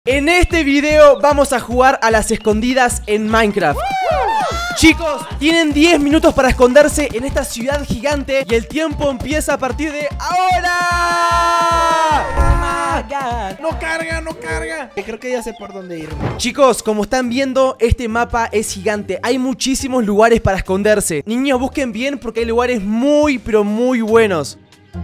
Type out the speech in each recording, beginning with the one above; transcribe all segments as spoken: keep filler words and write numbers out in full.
En este video vamos a jugar a las escondidas en Minecraft. Chicos, tienen diez minutos para esconderse en esta ciudad gigante y el tiempo empieza a partir de ahora. Oh my God. No carga, no carga. Creo que ya sé por dónde ir. Chicos, como están viendo, este mapa es gigante. Hay muchísimos lugares para esconderse. Niños, busquen bien porque hay lugares muy, pero muy buenos.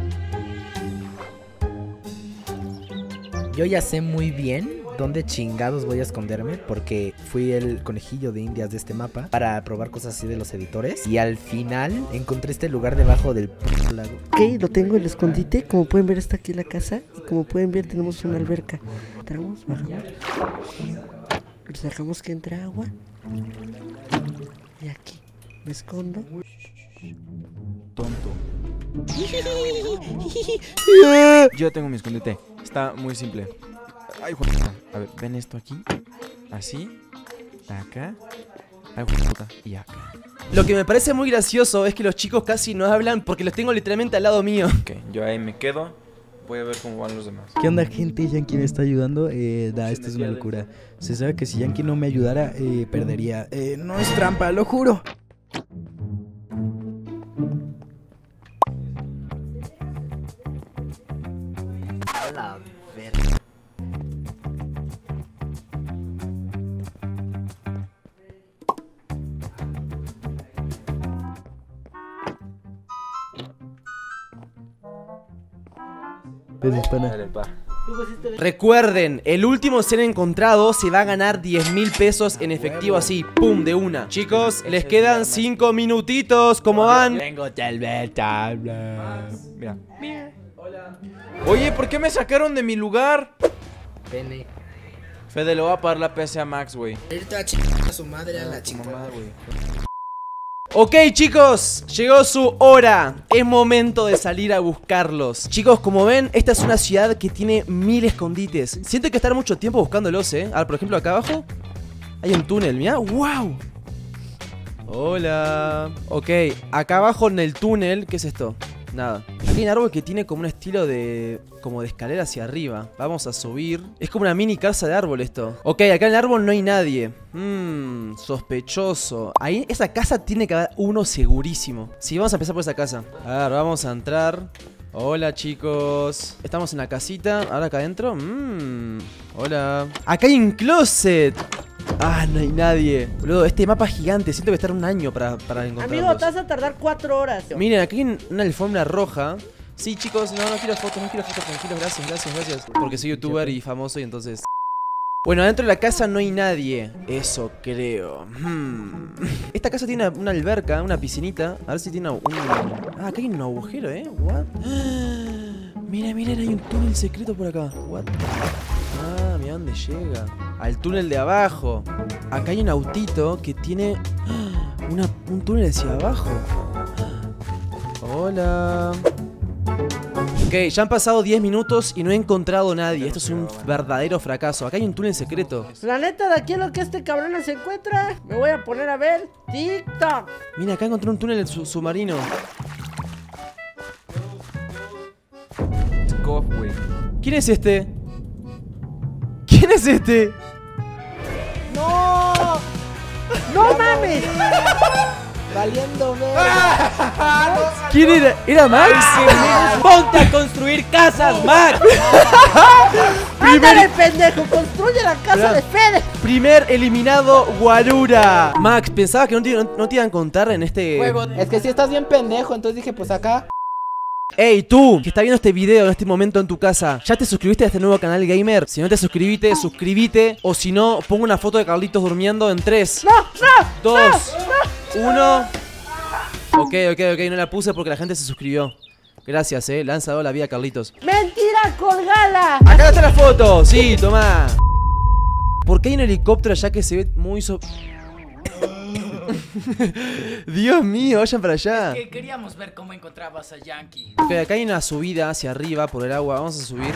Yo ya sé muy bien dónde chingados voy a esconderme, porque fui el conejillo de indias de este mapa para probar cosas así de los editores. Y al final encontré este lugar debajo del lago. Ok, lo tengo en el escondite. Como pueden ver, está aquí la casa. Y como pueden ver, tenemos una alberca. Entramos, bajamos. Dejamos que entre agua. Y aquí me escondo. Tonto. Yo tengo mi escondite. Está muy simple. Ay, puta. A ver, ven esto aquí. Así. Acá. Ay, puta. Y acá. Lo que me parece muy gracioso es que los chicos casi no hablan porque los tengo literalmente al lado mío. Ok, yo ahí me quedo. Voy a ver cómo van los demás. ¿Qué onda, gente? Yankee me está ayudando. Eh, da, esto es una locura. Se sabe que si Yankee no me ayudara, eh, perdería. Eh, no es trampa, lo juro. A la verga. Gracias, pana. Dale, pa. Recuerden, el último ser encontrado se va a ganar diez mil pesos en efectivo así, pum, de una. Chicos, les quedan cinco minutitos, ¿cómo van? Tengo tal vez tabla. Mira. Hola. Oye, ¿por qué me sacaron de mi lugar? Pene. Fede, le voy a pagar la P C a Max, güey. Ahorita a chingar a su madre, a la Tu chingada. mamá, güey. Ok, chicos, llegó su hora. Es momento de salir a buscarlos. Chicos, como ven, esta es una ciudad que tiene mil escondites. Siento que hay que estar mucho tiempo buscándolos, eh. A ver, por ejemplo, acá abajo hay un túnel, mirá, wow. Hola. Ok, acá abajo en el túnel, ¿qué es esto? Nada. Aquí hay un árbol que tiene como un estilo de... como de escalera hacia arriba. Vamos a subir. Es como una mini casa de árbol esto. Ok, acá en el árbol no hay nadie. Mmm, sospechoso. Ahí, esa casa tiene que haber uno segurísimo. Sí, vamos a empezar por esa casa. A ver, vamos a entrar. Hola, chicos. Estamos en la casita. Ahora acá adentro. Mmm. Hola. Acá hay un closet. Ah, no hay nadie. Boludo, este mapa es gigante. Siento que estar un año para, para encontrarlos. Amigo, te vas a tardar cuatro horas. Miren, aquí hay una alfombra roja. Sí, chicos, no, no quiero fotos, no quiero fotos, tranquilos, gracias, gracias, gracias. Porque soy youtuber y famoso y entonces... Bueno, adentro de la casa no hay nadie. Eso creo. Hmm. Esta casa tiene una, una alberca, una piscinita. A ver si tiene un... Ah, acá hay un agujero, ¿eh? What? Miren, miren, hay un túnel secreto por acá. What? Ah, mira dónde llega. Al túnel de abajo. Acá hay un autito que tiene una, un túnel hacia abajo. Hola. Ok, ya han pasado diez minutos y no he encontrado a nadie. Esto es un verdadero fracaso. Acá hay un túnel secreto. La neta, de aquí a lo que este cabrón no se encuentra, me voy a poner a ver TikTok. Mira, acá encontré un túnel su submarino. Scoff, güey. ¿Quién es este? ¿Quién es este? ¡No! ¡No mames! Valiendo verga. ¿Quién era? ¿Era Max? ¡Ponte a construir casas, Max! ¡Ándale, pendejo! ¡Construye la casa de Fede! Primer eliminado, Guarura. Max, pensaba que no te, no, no te iban a contar en este... Juego. Es que si estás bien pendejo, entonces dije, pues acá. Ey, tú, que está viendo este video en este momento en tu casa, ¿ya te suscribiste a este nuevo canal gamer? Si no te suscribiste, suscríbete. O si no, pongo una foto de Carlitos durmiendo en tres, ¡No, no! dos, uno. Ok, ok, ok, no la puse porque la gente se suscribió. Gracias, eh, le han salvado la vida a Carlitos. ¡Mentira, colgala! Acá está la foto, sí, tomá. ¿Por qué hay un helicóptero allá que se ve muy so... Dios mío, vayan para allá. Que queríamos ver cómo encontrabas a Yankee. Ok, acá hay una subida hacia arriba por el agua. Vamos a subir.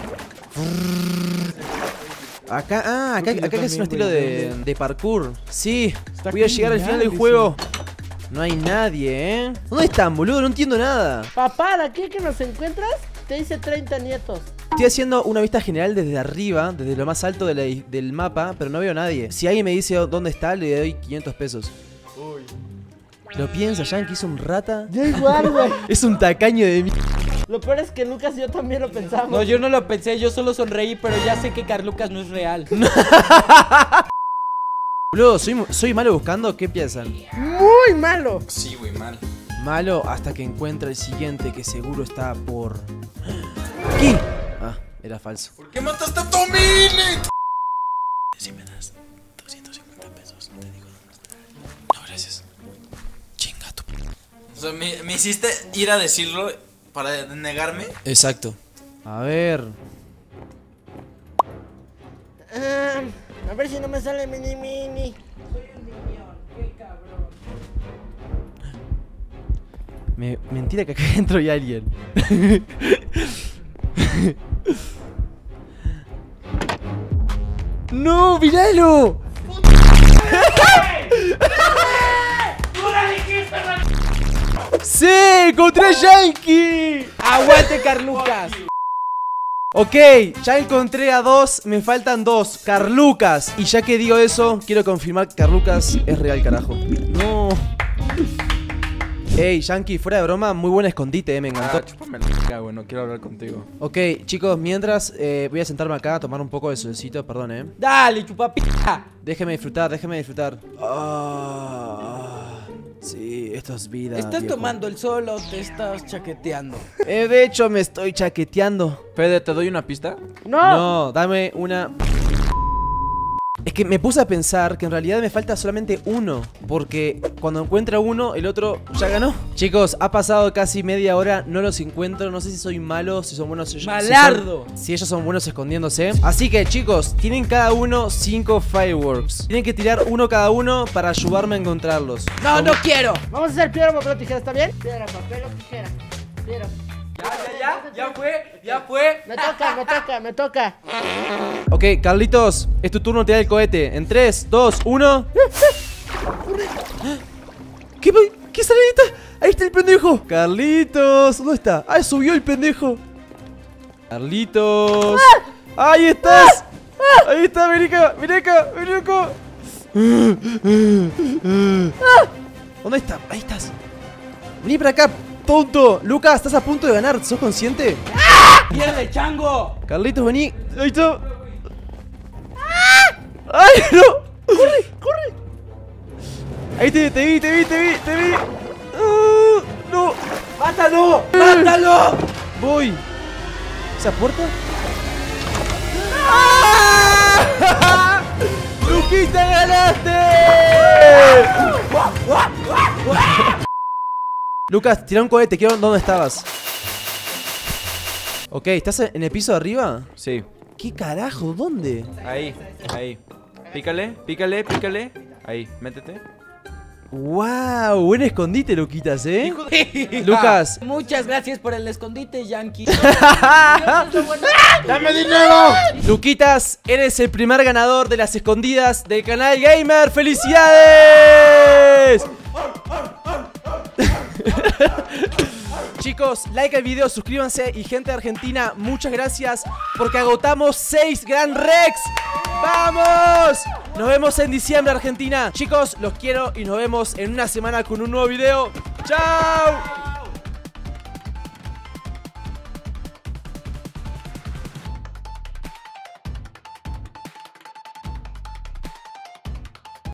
Acá, ah, acá, acá es un estilo de, de parkour. Sí, voy a llegar al final del juego. No hay nadie, ¿eh? ¿Dónde están, boludo? No entiendo nada. Papá, de aquí que nos encuentras, te hice treinta nietos. Estoy haciendo una vista general desde arriba, desde lo más alto de la- del mapa, pero no veo a nadie. Si alguien me dice dónde está, le doy quinientos pesos. Uy. ¿Lo piensa, Yankee? ¿Es un rata? Yo igual, güey. Es un tacaño de mierda. Lo peor es que Lucas y yo también lo pensamos. No, yo no lo pensé, yo solo sonreí, pero ya sé que Carlucas no es real. Boludo, ¿soy, ¿soy malo buscando? ¿Qué piensan? Muy malo. Sí, güey, mal. Malo hasta que encuentre el siguiente que seguro está por... ¿Aquí? Ah, era falso. ¿Por qué mataste a Tomini? Si me das doscientos cincuenta pesos, no te digo dónde está. No, gracias. Chinga tu... O sea, me, me hiciste ir a decirlo para negarme. Exacto. A ver... Ah, a ver si no me sale mini mini. Me, mentira que acá adentro hay alguien. ¡No, míralo! ¡Sí! ¡Encontré a Yankee! ¡Aguante, Carlucas! Ok, ya encontré a dos, me faltan dos. Carlucas. Y ya que digo eso, quiero confirmar que Carlucas es real, carajo. No. Ey, Yankee, fuera de broma, muy buen escondite, eh, me encantó. Ah, chúpame la verga, güey, no quiero hablar contigo. Ok, chicos, mientras eh, voy a sentarme acá a tomar un poco de solcito, perdón, eh. Dale, chupapija. Déjeme disfrutar, déjeme disfrutar. Ah, sí, esto es vida. ¿Estás viejo. tomando el sol o te estás chaqueteando? Eh, de hecho, me estoy chaqueteando. Fede, ¿te doy una pista? No. No, dame una... Es que me puse a pensar que en realidad me falta solamente uno, porque cuando encuentra uno, el otro ya ganó. Chicos, ha pasado casi media hora, no los encuentro, no sé si soy malo, si son buenos... si son- ¡Malardo! Si ellos son buenos escondiéndose. Así que, chicos, tienen cada uno cinco fireworks. Tienen que tirar uno cada uno para ayudarme a encontrarlos. ¡No, no quiero! Vamos a hacer piedra, papel o tijera, ¿está bien? Piedra, papel o tijera. Piedra. Ya, ya, ya, ya fue, ya fue. Me toca, me toca, me toca. Ok, Carlitos, es tu turno de tirar el cohete. En tres, dos, uno. ¿Qué, ¿Qué sale ahí? Está? Ahí está el pendejo. Carlitos, ¿dónde está? Ah, subió el pendejo. Carlitos. Ahí estás. Ahí está, vení acá, vení acá, vení acá. ¿Dónde está? Ahí estás. Vení para acá, tonto. Lucas, estás a punto de ganar, ¿sos consciente? ¡Pierde, chango! Carlitos, vení. Ahí está. ¡Ay, no! ¡Corre, corre! Ahí te, te vi, te vi, te vi, te vi. Uh, ¡No! ¡Mátalo! ¡Mátalo! Voy. ¿Esa puerta? ¡Luquita, ganaste! Lucas, tira un cohete, quiero dónde estabas. Ok, ¿estás en el piso de arriba? Sí. ¿Qué carajo? ¿Dónde? Ahí, ahí. Pícale, pícale, pícale. Ahí, métete. ¡Wow! Buen escondite, Luquitas, ¿eh? Hijo de- Lucas. Muchas gracias por el escondite, Yankee. ¡Dame dinero! Luquitas, eres el primer ganador de las escondidas del canal Gamer. ¡Felicidades! Chicos, like al video, suscríbanse y gente de Argentina, muchas gracias porque agotamos seis Grand Rex. ¡Vamos! Nos vemos en diciembre, Argentina. Chicos, los quiero y nos vemos en una semana con un nuevo video. ¡Chao!